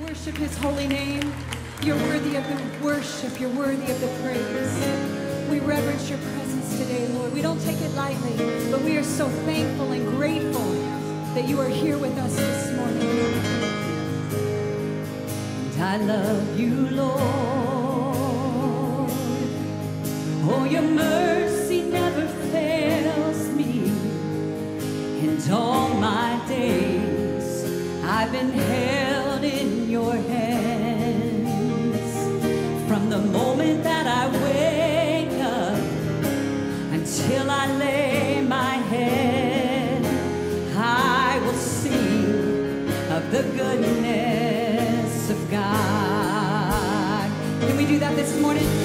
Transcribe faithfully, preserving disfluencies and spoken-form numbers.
Worship his holy name. You're worthy of the worship. You're worthy of the praise. We reverence your presence today, Lord. We don't take it lightly, but we are so thankful and grateful that you are here with us this morning. And I love you, Lord. Oh, your mercy never fails me. And all my days I've been held in your hands. From the moment that I wake up until I lay my head, I will sing of the goodness of God. Can we do that this morning?